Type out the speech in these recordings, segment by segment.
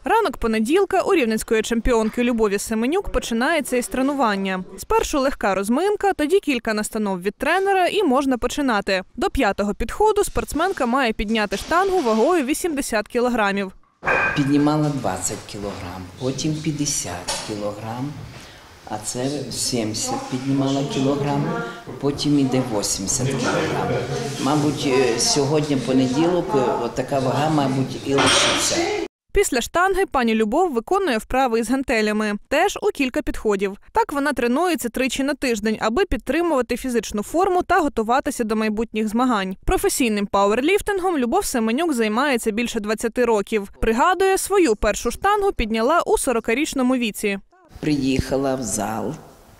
Ранок понеділка у рівненської чемпіонки Любові Семенюк починається із тренування. Спершу легка розминка, тоді кілька настанов від тренера і можна починати. До 5-го підходу спортсменка має підняти штангу вагою 80 кілограмів. Піднімала 20 кілограм, потім 50 кілограм, а це 70 піднімала кілограм, потім іде 80 кілограм. Мабуть, сьогодні понеділок така вага, мабуть, і лишиться. Після штанги пані Любов виконує вправи із гантелями, теж у кілька підходів. Так вона тренується тричі на тиждень, аби підтримувати фізичну форму та готуватися до майбутніх змагань. Професійним пауерліфтингом Любов Семенюк займається більше 20 років. Пригадує, свою першу штангу підняла у 40-річному віці. Приїхала в зал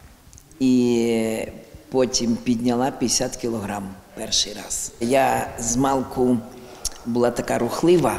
і потім підняла 50 кілограм перший раз. Я змалку була така рухлива,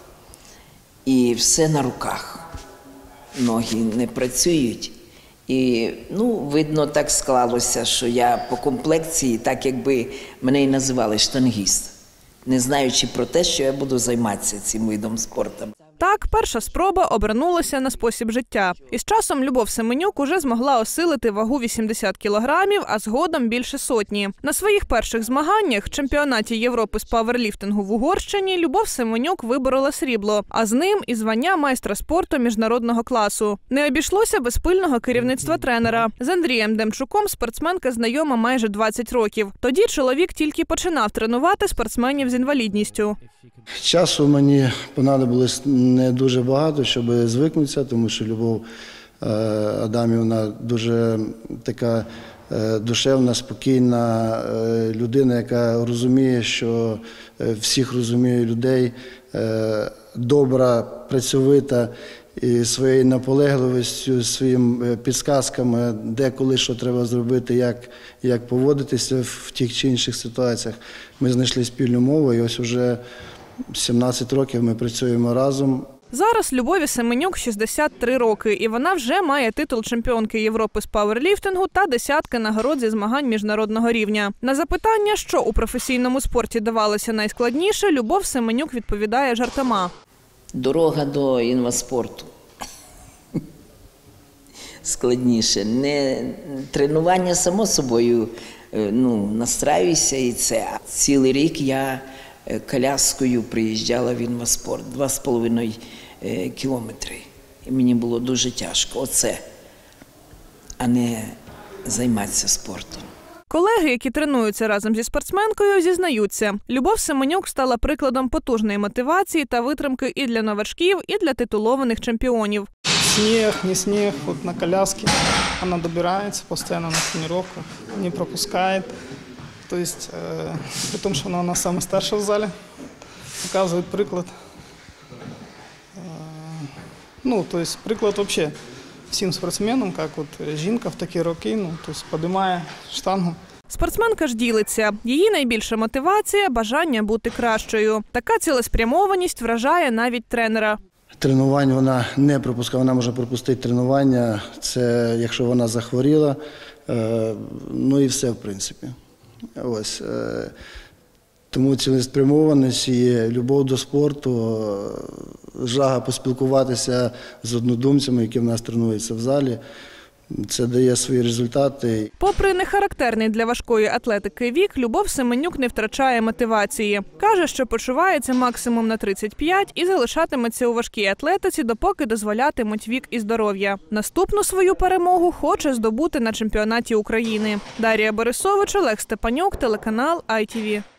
і все на руках. Ноги не працюють. І, видно, так склалося, що я по комплекції, так якби мене і називали штангіст, не знаючи про те, що я буду займатися цим видом спорту. Так, перша спроба обернулася на спосіб життя. Із часом Любов Семенюк уже змогла осилити вагу 80 кілограмів, а згодом більше сотні. На своїх перших змаганнях, чемпіонаті Європи з пауерліфтингу в Угорщині, Любов Семенюк виборола срібло, а з ним і звання майстра спорту міжнародного класу. Не обійшлося без пильного керівництва тренера. З Андрієм Демчуком спортсменка знайома майже 20 років. Тоді чоловік тільки починав тренувати спортсменів з інвалідністю. Часу мені понадобилось не дуже багато, щоб звикнутися, тому що Любов Адамівна дуже така душевна, спокійна людина, яка розуміє, що всіх розуміє людей, добра, працьовита, і своєю наполегливістю, своїми підсказками, де, коли, що треба зробити, як поводитися в тих чи інших ситуаціях. Ми знайшли спільну мову, і ось уже 17 років ми працюємо разом. Зараз Любові Семенюк 63 роки, і вона вже має титул чемпіонки Європи з пауерліфтингу та десятки нагород зі змагань міжнародного рівня. На запитання, що у професійному спорті давалося найскладніше, Любов Семенюк відповідає жартома. Дорога до інваспорту. Складніше. Не тренування, само собою, настраюся і це. Цілий рік я коляскою приїжджала в інваспорт, 2,5 кілометри. І мені було дуже тяжко. Оце, а не займатися спортом. Колеги, які тренуються разом зі спортсменкою, зізнаються, Любов Семенюк стала прикладом потужної мотивації та витримки і для новачків, і для титулованих чемпіонів. Снег, не снег, вот на коляске она добирается постоянно на тренировках, не пропускает. То есть, при том, что она у нас самая старшая в зале, показывает приклад. То есть приклад вообще всім спортсменам, як от жінка в такі роки, підіймає штангу. Спортсменка ж ділиться. Її найбільша мотивація – бажання бути кращою. Така цілеспрямованість вражає навіть тренера. Тренувань вона не пропускає, вона може пропустити тренування, це якщо вона захворіла, і все в принципі. Ось. Тому цілеспрямованість і любов до спорту, жага поспілкуватися з однодумцями, які в нас тренуються в залі, це дає свої результати. Попри нехарактерний для важкої атлетики вік, Любов Семенюк не втрачає мотивації. Каже, що почувається максимум на 35 і залишатиметься у важкій атлетиці, допоки дозволятимуть вік і здоров'я. Наступну свою перемогу хоче здобути на чемпіонаті України. Дар'я Борисович, Олег Степанюк, телеканал ITV.